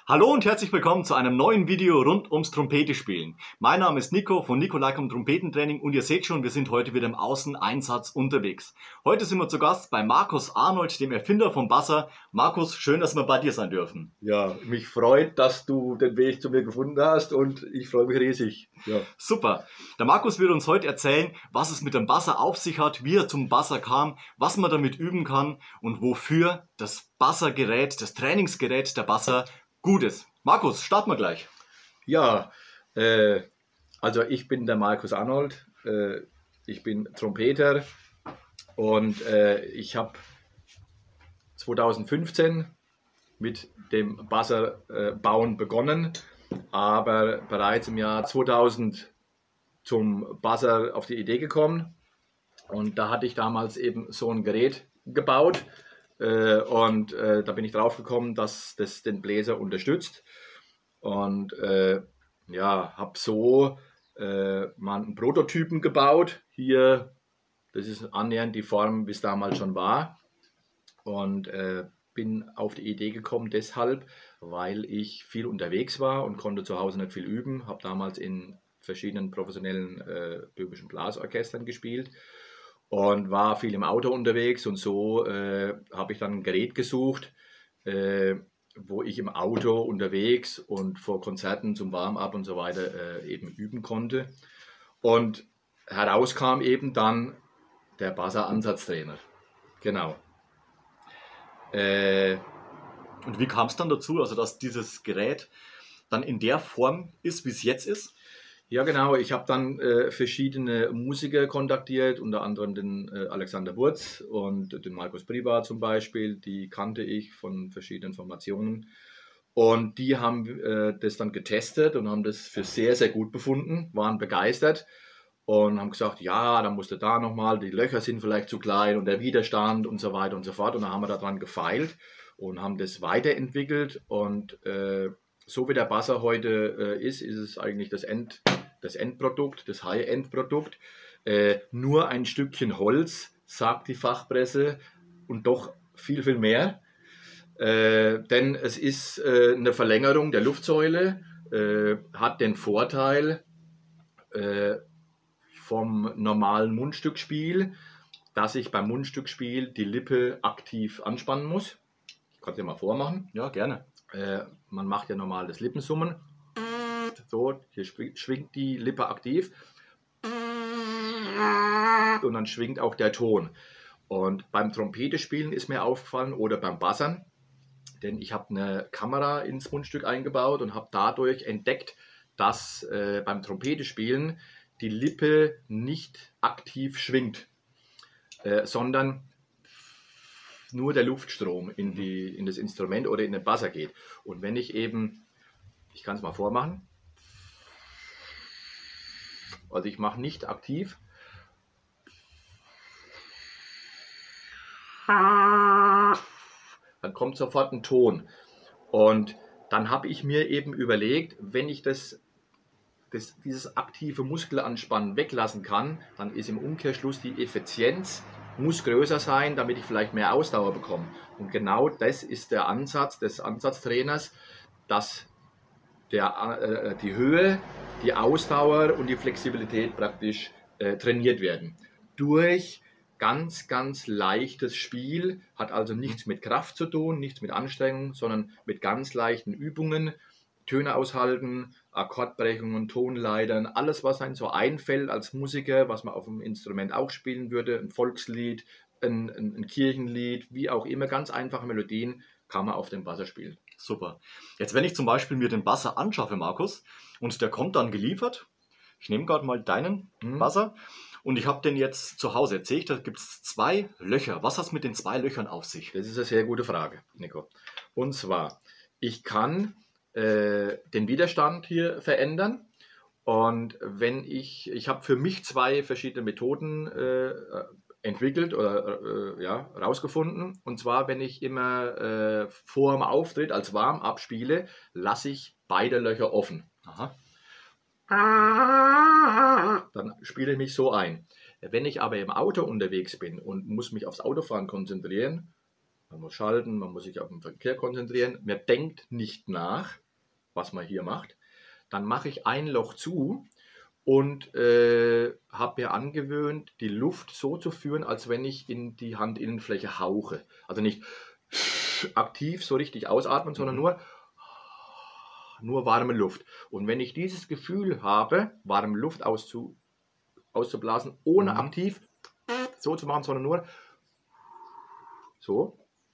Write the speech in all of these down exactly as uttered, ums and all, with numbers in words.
Hallo und herzlich willkommen zu einem neuen Video rund ums Trompetespielen. Mein Name ist Nico von Nico Like am Trompetentraining und ihr seht schon, wir sind heute wieder im Außeneinsatz unterwegs. Heute sind wir zu Gast bei Markus Arnold, dem Erfinder von Buzzer. Markus, schön, dass wir bei dir sein dürfen. Ja, mich freut, dass du den Weg zu mir gefunden hast und ich freue mich riesig. Ja. Super. Der Markus wird uns heute erzählen, was es mit dem Buzzer auf sich hat, wie er zum Buzzer kam, was man damit üben kann und wofür das Buzzergerät, das Trainingsgerät der Buzzer Gutes. Markus, starten wir gleich. Ja, äh, also ich bin der Markus Arnold, äh, ich bin Trompeter und äh, ich habe zweitausendfünfzehn mit dem Buzzer-Bauen äh, begonnen, aber bereits im Jahr zweitausend zum Buzzer auf die Idee gekommen und da hatte ich damals eben so ein Gerät gebaut. Äh, und äh, da bin ich drauf gekommen, dass das den Bläser unterstützt und äh, ja, habe so äh, mal einen Prototypen gebaut. Hier, das ist annähernd die Form, wie es damals schon war und äh, bin auf die Idee gekommen deshalb, weil ich viel unterwegs war und konnte zu Hause nicht viel üben. Habe damals in verschiedenen professionellen äh, böhmischen Blasorchestern gespielt und war viel im Auto unterwegs und so äh, habe ich dann ein Gerät gesucht, äh, wo ich im Auto unterwegs und vor Konzerten zum Warm-up und so weiter äh, eben üben konnte. Und herauskam eben dann der Buzzer-Ansatztrainer. Genau. Äh, und wie kam es dann dazu, also dass dieses Gerät dann in der Form ist, wie es jetzt ist? Ja, genau. Ich habe dann äh, verschiedene Musiker kontaktiert, unter anderem den äh, Alexander Wurz und den Markus Privat zum Beispiel. Die kannte ich von verschiedenen Formationen. Und die haben äh, das dann getestet und haben das für sehr, sehr gut befunden, waren begeistert und haben gesagt, ja, dann musste da nochmal, die Löcher sind vielleicht zu klein und der Widerstand und so weiter und so fort. Und dann haben wir daran gefeilt und haben das weiterentwickelt und äh, so wie der Buzzer heute äh, ist, ist es eigentlich das, End, das Endprodukt, das High-End-Produkt. Äh, nur ein Stückchen Holz, sagt die Fachpresse, und doch viel, viel mehr. Äh, denn es ist äh, eine Verlängerung der Luftsäule, äh, hat den Vorteil äh, vom normalen Mundstückspiel, dass ich beim Mundstückspiel die Lippe aktiv anspannen muss. Ich kann es dir mal vormachen. Ja, gerne. Äh, man macht ja normal das Lippensummen. So, hier schwingt die Lippe aktiv. Und dann schwingt auch der Ton. Und beim Trompetespielen ist mir aufgefallen oder beim Buzzern, denn ich habe eine Kamera ins Mundstück eingebaut und habe dadurch entdeckt, dass äh, beim Trompetespielen die Lippe nicht aktiv schwingt, äh, sondern nur der Luftstrom in, die, in das Instrument oder in den Buzzer geht. Und wenn ich eben, ich kann es mal vormachen, also ich mache nicht aktiv, dann kommt sofort ein Ton. Und dann habe ich mir eben überlegt, wenn ich das, das, dieses aktive Muskelanspannen weglassen kann, dann ist im Umkehrschluss die Effizienz muss größer sein, damit ich vielleicht mehr Ausdauer bekomme. Und genau das ist der Ansatz des Ansatztrainers, dass der, äh, die Höhe, die Ausdauer und die Flexibilität praktisch äh, trainiert werden. Durch ganz, ganz leichtes Spiel, hat also nichts mit Kraft zu tun, nichts mit Anstrengung, sondern mit ganz leichten Übungen, Töne aushalten, Akkordbrechungen, Tonleitern, alles was einem so einfällt als Musiker, was man auf dem Instrument auch spielen würde, ein Volkslied, ein, ein, ein Kirchenlied, wie auch immer, ganz einfache Melodien kann man auf dem Buzzer spielen. Super. Jetzt wenn ich zum Beispiel mir den Buzzer anschaffe, Markus, und der kommt dann geliefert, ich nehme gerade mal deinen hm. Buzzer und ich habe den jetzt zu Hause, jetzt sehe ich, da gibt es zwei Löcher. Was hat es mit den zwei Löchern auf sich? Das ist eine sehr gute Frage, Nico. Und zwar, ich kann äh, den Widerstand hier verändern und wenn ich, ich habe für mich zwei verschiedene Methoden äh, entwickelt oder äh, ja, rausgefunden. Und zwar, wenn ich immer äh, vor dem Auftritt als Warm-up spiele, lasse ich beide Löcher offen. Aha. Dann spiele ich mich so ein. Wenn ich aber im Auto unterwegs bin und muss mich aufs Autofahren konzentrieren, Man muss schalten, man muss sich auf den Verkehr konzentrieren. Man denkt nicht nach, was man hier macht. Dann mache ich ein Loch zu und äh, habe mir angewöhnt, die Luft so zu führen, als wenn ich in die Handinnenfläche hauche. Also nicht aktiv so richtig ausatmen, sondern Mhm. nur, nur warme Luft. Und wenn ich dieses Gefühl habe, warme Luft auszu, auszublasen, ohne Mhm. aktiv so zu machen, sondern nur so.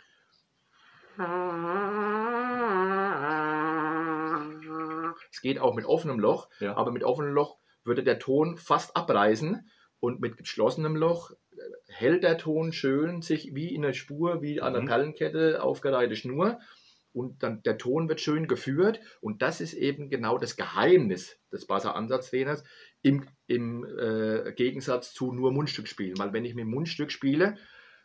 Es geht auch mit offenem Loch, Ja. aber mit offenem Loch würde der Ton fast abreißen und mit geschlossenem Loch hält der Ton schön sich wie in einer Spur, wie an einer Mhm. Perlenkette aufgereihte Schnur und dann der Ton wird schön geführt und das ist eben genau das Geheimnis des Buzzer-Ansatztrainers im, im äh, Gegensatz zu nur Mundstück spielen, weil wenn ich mit Mundstück spiele,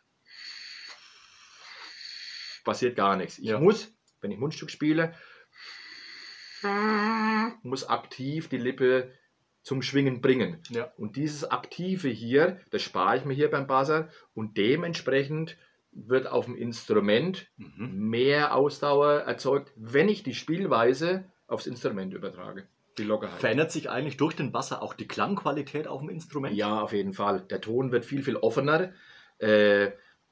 passiert gar nichts. Ich Ja. muss, wenn ich Mundstück spiele, muss aktiv die Lippe zum Schwingen bringen. Ja. Und dieses Aktive hier, das spare ich mir hier beim Buzzer und dementsprechend wird auf dem Instrument Mhm. mehr Ausdauer erzeugt, wenn ich die Spielweise aufs Instrument übertrage. Die Lockerheit. Verändert sich eigentlich durch den Buzzer auch die Klangqualität auf dem Instrument? Ja, auf jeden Fall. Der Ton wird viel, viel offener. Äh,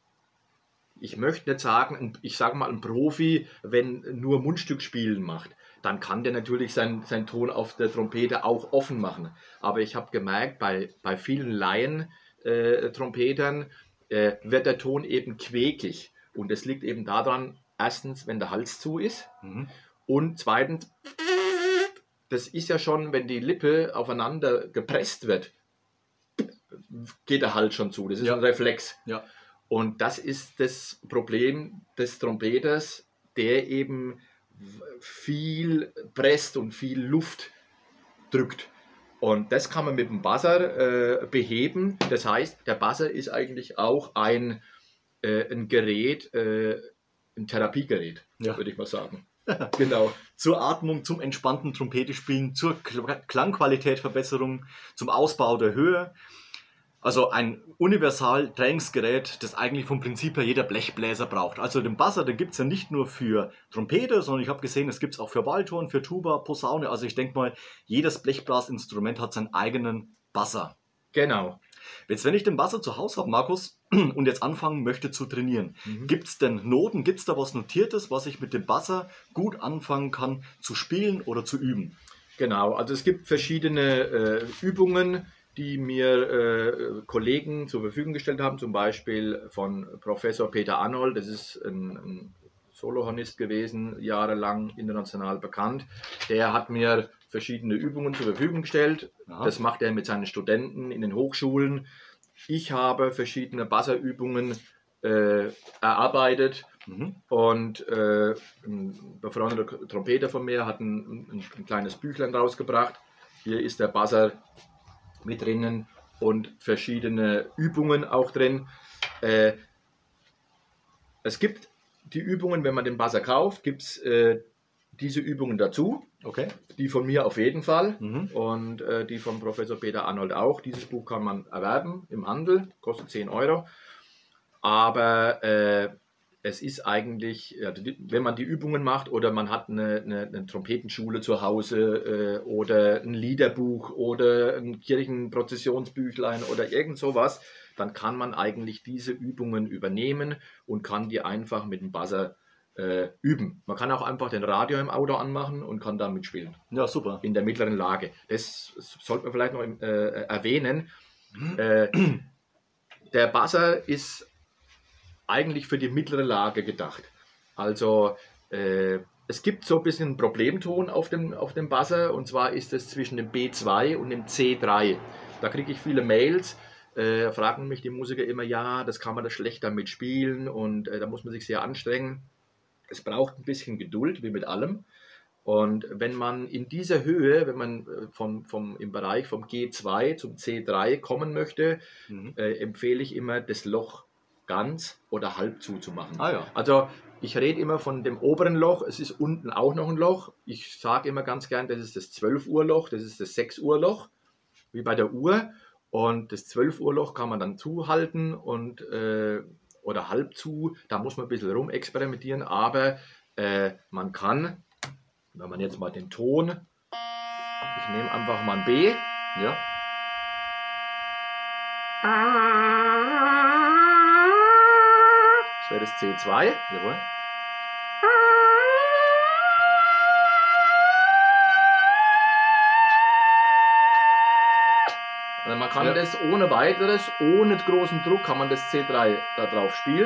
ich möchte nicht sagen, ich sage mal, ein Profi, wenn nur Mundstück spielen macht, dann kann der natürlich seinen sein Ton auf der Trompete auch offen machen. Aber ich habe gemerkt, bei, bei vielen Laien-Trompetern äh, wird der Ton eben quäkig. Und das liegt eben daran, erstens, wenn der Hals zu ist Mhm. und zweitens, das ist ja schon, wenn die Lippe aufeinander gepresst wird, geht der Hals schon zu. Das ist Ja. ein Reflex. Ja. Und das ist das Problem des Trompeters, der eben viel presst und viel Luft drückt. Und das kann man mit dem Buzzer äh, beheben. Das heißt, der Buzzer ist eigentlich auch ein, äh, ein Gerät, äh, ein Therapiegerät, Ja. würde ich mal sagen. Genau. Zur Atmung, zum entspannten Trompete spielen, zur Kl- Klangqualitätverbesserung, zum Ausbau der Höhe. Also ein Universal-Trainingsgerät, das eigentlich vom Prinzip her jeder Blechbläser braucht. Also den Buzzer, den gibt es ja nicht nur für Trompete, sondern ich habe gesehen, es gibt es auch für Waldhorn, für Tuba, Posaune. Also ich denke mal, jedes Blechblasinstrument hat seinen eigenen Buzzer. Genau. Jetzt, wenn ich den Buzzer zu Hause habe, Markus, und jetzt anfangen möchte zu trainieren, Mhm. gibt es denn Noten, gibt es da was Notiertes, was ich mit dem Buzzer gut anfangen kann zu spielen oder zu üben? Genau, also es gibt verschiedene äh, Übungen, die mir äh, Kollegen zur Verfügung gestellt haben, zum Beispiel von Professor Peter Arnold, das ist ein, ein Solohornist gewesen, jahrelang international bekannt. Der hat mir verschiedene Übungen zur Verfügung gestellt. Aha. Das macht er mit seinen Studenten in den Hochschulen. Ich habe verschiedene Buzzerübungen äh, erarbeitet. Mhm. Und äh, ein befreundeter Trompeter von mir hat ein, ein, ein kleines Büchlein rausgebracht. Hier ist der Buzzer mit drinnen und verschiedene Übungen auch drin. Äh, es gibt die Übungen, wenn man den Buzzer kauft, gibt es äh, diese Übungen dazu. Okay. Die von mir auf jeden Fall Mhm. und äh, die von Professor Peter Arnold auch. Dieses Buch kann man erwerben im Handel, kostet zehn Euro. Aber äh, es ist eigentlich, ja, wenn man die Übungen macht oder man hat eine, eine, eine Trompetenschule zu Hause äh, oder ein Liederbuch oder ein Kirchenprozessionsbüchlein oder irgend sowas, dann kann man eigentlich diese Übungen übernehmen und kann die einfach mit dem Buzzer äh, üben. Man kann auch einfach den Radio im Auto anmachen und kann damit spielen. Ja, super. In der mittleren Lage. Das sollte man vielleicht noch äh, erwähnen. Äh, der Buzzer ist eigentlich für die mittlere Lage gedacht. Also äh, es gibt so ein bisschen einen Problemton auf dem, auf dem Buzzer und zwar ist es zwischen dem B zwei und dem C drei. Da kriege ich viele Mails, äh, fragen mich die Musiker immer, ja, das kann man da schlecht damit spielen und äh, da muss man sich sehr anstrengen. Es braucht ein bisschen Geduld, wie mit allem. Und wenn man in dieser Höhe, wenn man vom, vom, im Bereich vom G zwei zum C drei kommen möchte, Mhm. äh, empfehle ich immer, das Loch ganz oder halb zuzumachen. Ah ja. Also ich rede immer von dem oberen Loch, es ist unten auch noch ein Loch. Ich sage immer ganz gern, das ist das zwölf Uhr Loch, das ist das sechs Uhr Loch, wie bei der Uhr. Und das zwölf Uhr Loch kann man dann zuhalten und äh, oder halb zu. Da muss man ein bisschen rumexperimentieren, aber äh, man kann, wenn man jetzt mal den Ton, ich nehme einfach mal ein B. Ja. Das wäre das C zwei. Jawohl. Also man kann Ja. das ohne weiteres, ohne großen Druck, kann man das C drei da drauf spielen.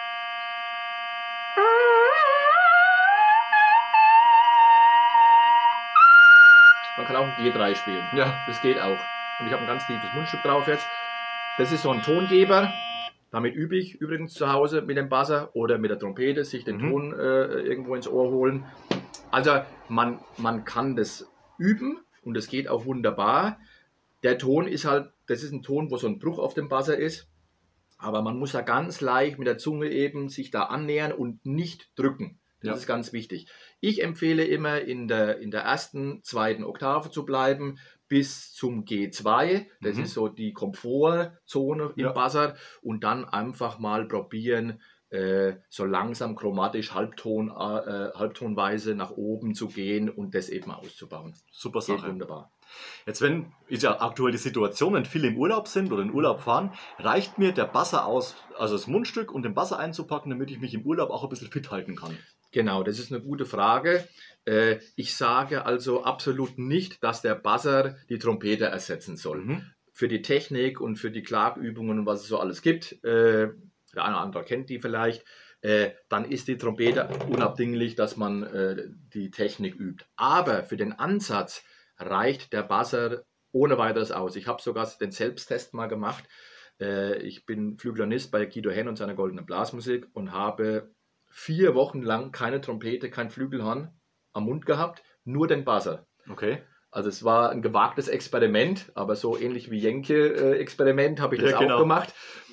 Man kann auch ein G drei spielen. Ja. Das geht auch. Und ich habe ein ganz tiefes Mundstück drauf jetzt. Das ist so ein Tongeber. Damit übe ich übrigens zu Hause mit dem Buzzer oder mit der Trompete, sich den Mhm. Ton äh, irgendwo ins Ohr holen. Also man, man kann das üben und das geht auch wunderbar. Der Ton ist halt, das ist ein Ton, wo so ein Bruch auf dem Buzzer ist. Aber man muss da ganz leicht mit der Zunge eben sich da annähern und nicht drücken. Das Ja. ist ganz wichtig. Ich empfehle immer in der, in der ersten, zweiten Oktave zu bleiben bis zum G zwei. Das Mhm. ist so die Komfortzone im Ja. Buzzer. Und dann einfach mal probieren, äh, so langsam chromatisch, Halbton, äh, halbtonweise nach oben zu gehen und das eben auszubauen. Super Geht Sache. wunderbar. Jetzt, wenn, ist ja aktuell die Situation, wenn viele im Urlaub sind oder in Urlaub fahren, reicht mir der Buzzer aus, also das Mundstück und den Buzzer einzupacken, damit ich mich im Urlaub auch ein bisschen fit halten kann. Genau, das ist eine gute Frage. Äh, ich sage also absolut nicht, dass der Buzzer die Trompete ersetzen soll. Mhm. Für die Technik und für die Klagübungen und was es so alles gibt, äh, der eine oder andere kennt die vielleicht, äh, dann ist die Trompete unabdinglich, dass man äh, die Technik übt. Aber für den Ansatz reicht der Buzzer ohne weiteres aus. Ich habe sogar den Selbsttest mal gemacht. Äh, ich bin Flügelhornist bei Guido Henn und seiner Goldenen Blasmusik und habe vier Wochen lang keine Trompete, kein Flügelhorn am Mund gehabt, nur den Buzzer. Okay. Also es war ein gewagtes Experiment, aber so ähnlich wie Jenke-Experiment habe ich das Ja, auch genau. gemacht.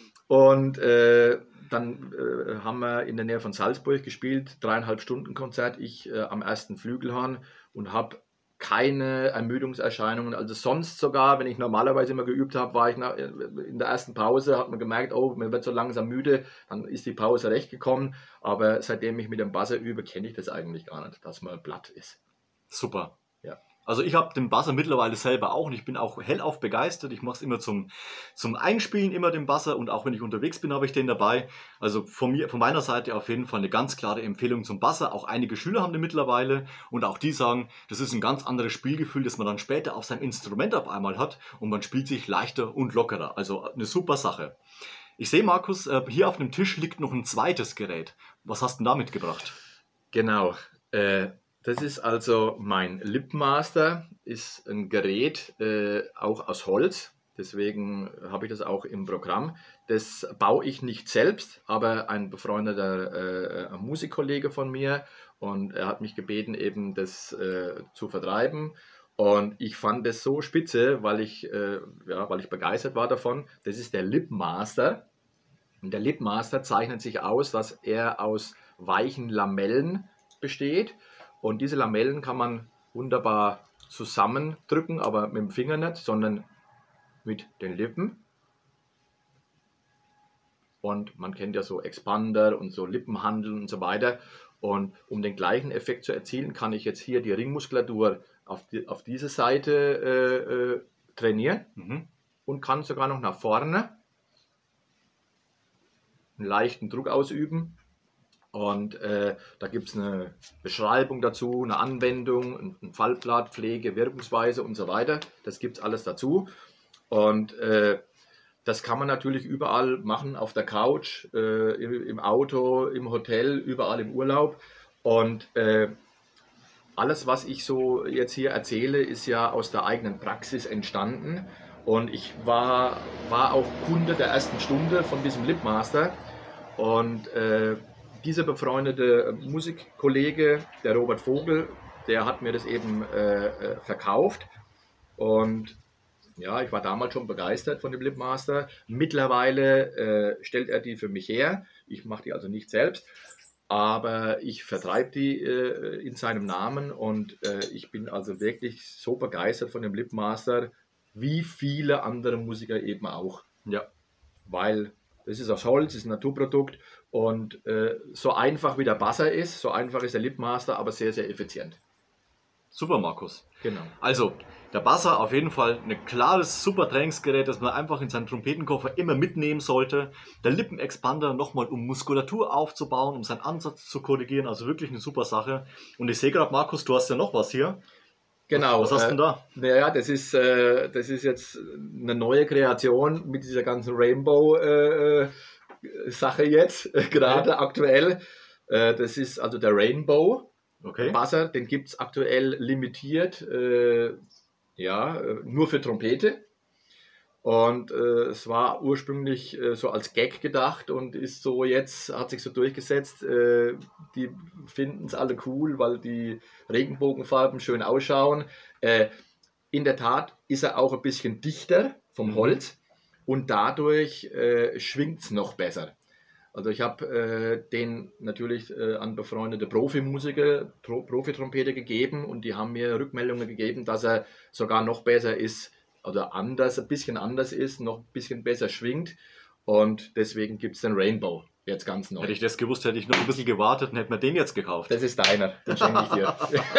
Und äh, dann äh, haben wir in der Nähe von Salzburg gespielt, dreieinhalb Stunden Konzert, ich äh, am ersten Flügelhorn und habe keine Ermüdungserscheinungen. Also sonst sogar, wenn ich normalerweise immer geübt habe, war ich nach, in der ersten Pause, hat man gemerkt, oh, man wird so langsam müde, dann ist die Pause recht gekommen. Aber seitdem ich mit dem Buzzer übe, kenne ich das eigentlich gar nicht, dass man platt ist. Super. Ja. Also ich habe den Buzzer mittlerweile selber auch und ich bin auch hellauf begeistert. Ich mache es immer zum, zum Einspielen, immer den Buzzer, und auch wenn ich unterwegs bin, habe ich den dabei. Also von, mir, von meiner Seite auf jeden Fall eine ganz klare Empfehlung zum Buzzer. Auch einige Schüler haben den mittlerweile und auch die sagen, das ist ein ganz anderes Spielgefühl, das man dann später auf seinem Instrument auf einmal hat und man spielt sich leichter und lockerer. Also eine super Sache. Ich sehe, Markus, äh, hier auf dem Tisch liegt noch ein zweites Gerät. Was hast du denn da mitgebracht? Genau. Äh, Das ist also mein Lipmaster, ist ein Gerät, äh, auch aus Holz, deswegen habe ich das auch im Programm. Das baue ich nicht selbst, aber ein befreundeter äh, Musikkollege von mir, und er hat mich gebeten, eben das äh, zu vertreiben. Und ich fand das so spitze, weil ich, äh, ja, weil ich begeistert war davon. Das ist der Lipmaster. Und der Lipmaster zeichnet sich aus, dass er aus weichen Lamellen besteht. Und diese Lamellen kann man wunderbar zusammendrücken, aber mit dem Finger nicht, sondern mit den Lippen. Und man kennt ja so Expander und so Lippenhandel und so weiter. Und um den gleichen Effekt zu erzielen, kann ich jetzt hier die Ringmuskulatur auf, die, auf diese Seite äh, äh, trainieren Mhm. und kann sogar noch nach vorne einen leichten Druck ausüben. Und äh, da gibt es eine Beschreibung dazu, eine Anwendung, ein, ein Fallblatt, Pflege, Wirkungsweise und so weiter. Das gibt es alles dazu. Und äh, das kann man natürlich überall machen, auf der Couch, äh, im, im Auto, im Hotel, überall im Urlaub. Und äh, alles, was ich so jetzt hier erzähle, ist ja aus der eigenen Praxis entstanden. Und ich war, war auch Kunde der ersten Stunde von diesem Lipmaster. Und äh, dieser befreundete Musikkollege, der Robert Vogel, der hat mir das eben äh, verkauft. Und ja, ich war damals schon begeistert von dem Lipmaster. Mittlerweile äh, stellt er die für mich her. Ich mache die also nicht selbst, aber ich vertreibe die äh, in seinem Namen. Und äh, ich bin also wirklich so begeistert von dem Lipmaster, wie viele andere Musiker eben auch. Ja. Weil Das ist aus Holz, ist ein Naturprodukt und äh, so einfach wie der Buzzer ist, so einfach ist der Lipmaster, aber sehr, sehr effizient. Super, Markus. Genau. Also, der Buzzer auf jeden Fall ein klares, super Trainingsgerät, das man einfach in seinen Trompetenkoffer immer mitnehmen sollte. Der Lippenexpander nochmal, um Muskulatur aufzubauen, um seinen Ansatz zu korrigieren. Also wirklich eine super Sache. Und ich sehe gerade, Markus, du hast ja noch was hier. Genau. Was, was hast du denn da? Äh, naja, das ist, äh, das ist jetzt eine neue Kreation mit dieser ganzen Rainbow-Sache äh, jetzt, äh, gerade okay. aktuell. Äh, das ist also der Rainbow. Okay. Buzzer, den gibt es aktuell limitiert, äh, ja, äh, nur für Trompete. Und äh, es war ursprünglich äh, so als Gag gedacht und ist so jetzt, hat sich so durchgesetzt. Äh, die finden es alle cool, weil die Regenbogenfarben schön ausschauen. Äh, in der Tat ist er auch ein bisschen dichter vom Holz und dadurch äh, schwingt es noch besser. Also ich habe äh, den natürlich äh, an befreundete Profimusiker, Pro, Profitrompeter gegeben und die haben mir Rückmeldungen gegeben, dass er sogar noch besser ist oder anders, ein bisschen anders ist, noch ein bisschen besser schwingt und deswegen gibt es den Rainbow jetzt ganz neu. Hätte ich das gewusst, hätte ich noch ein bisschen gewartet und hätte mir den jetzt gekauft. Das ist deiner, den schenke ich dir.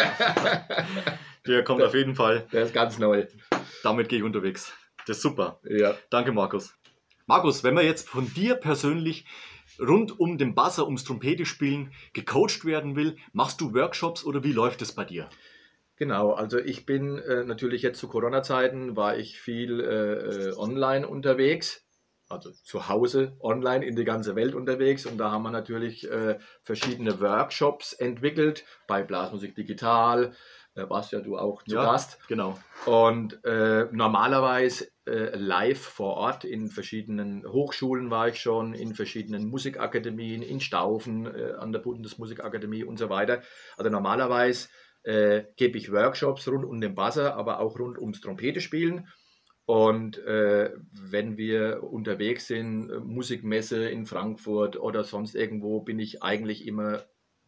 Der kommt der, auf jeden Fall. Der ist ganz neu. Damit gehe ich unterwegs. Das ist super. Ja. Danke, Markus. Markus, wenn wir jetzt von dir persönlich rund um den Buzzer, ums Trompete spielen, gecoacht werden will, machst du Workshops oder wie läuft es bei dir? Genau, also ich bin äh, natürlich jetzt zu Corona-Zeiten, war ich viel äh, online unterwegs, also zu Hause online in die ganze Welt unterwegs und da haben wir natürlich äh, verschiedene Workshops entwickelt, bei Blasmusik Digital, da warst ja du auch zu ja, Gast. Genau. Und äh, normalerweise äh, live vor Ort in verschiedenen Hochschulen war ich schon, in verschiedenen Musikakademien, in Staufen, äh, an der Bundesmusikakademie und so weiter. Also normalerweise äh, gebe ich Workshops rund um den Buzzer, aber auch rund ums Trompete spielen. Und äh, wenn wir unterwegs sind, Musikmesse in Frankfurt oder sonst irgendwo, bin ich eigentlich immer,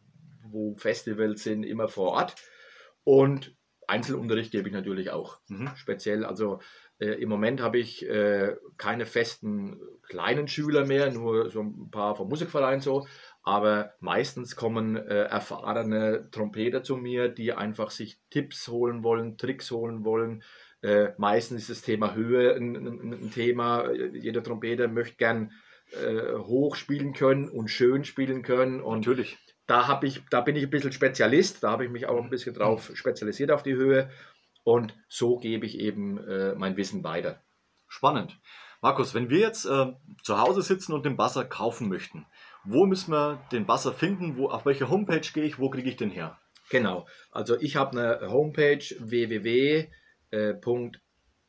wo Festivals sind, immer vor Ort. Und Einzelunterricht gebe ich natürlich auch, mhm. speziell. Also äh, im Moment habe ich äh, keine festen kleinen Schüler mehr, nur so ein paar vom Musikverein so. Aber meistens kommen äh, erfahrene Trompeter zu mir, die einfach sich Tipps holen wollen, Tricks holen wollen. Äh, meistens ist das Thema Höhe ein, ein, ein Thema. Jeder Trompeter möchte gern äh, hoch spielen können und schön spielen können. Und natürlich. Da, hab ich, da bin ich ein bisschen Spezialist, da habe ich mich auch ein bisschen drauf spezialisiert auf die Höhe und so gebe ich eben äh, mein Wissen weiter. Spannend. Markus, wenn wir jetzt äh, zu Hause sitzen und den Buzzer kaufen möchten, wo müssen wir den Buzzer finden? Wo, auf welche Homepage gehe ich? Wo kriege ich den her? Genau, also ich habe eine Homepage w w w punkt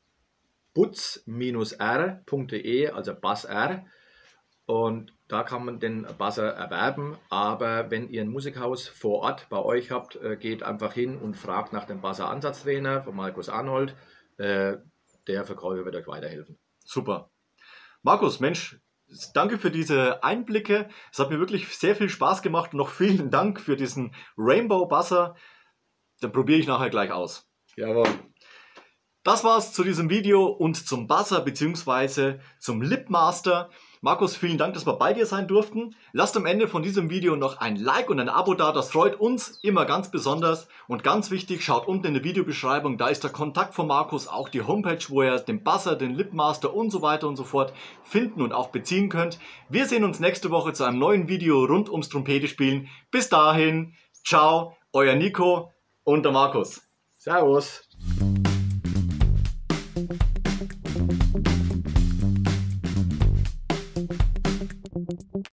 butz r punkt de, also Buzz-R. Und da kann man den Buzzer erwerben, aber wenn ihr ein Musikhaus vor Ort bei euch habt, geht einfach hin und fragt nach dem Buzzer-Ansatztrainer von Markus Arnold. Der Verkäufer wird euch weiterhelfen. Super. Markus, Mensch, danke für diese Einblicke. Es hat mir wirklich sehr viel Spaß gemacht und noch vielen Dank für diesen Rainbow Buzzer. Den probiere ich nachher gleich aus. Jawohl. Das war's zu diesem Video und zum Buzzer bzw. zum Lipmaster. Markus, vielen Dank, dass wir bei dir sein durften. Lasst am Ende von diesem Video noch ein Like und ein Abo da, das freut uns immer ganz besonders. Und ganz wichtig, schaut unten in der Videobeschreibung, da ist der Kontakt von Markus, auch die Homepage, wo ihr den Buzzer, den Lipmaster und so weiter und so fort finden und auch beziehen könnt. Wir sehen uns nächste Woche zu einem neuen Video rund ums Trompete spielen. Bis dahin, ciao, euer Nico und der Markus. Servus.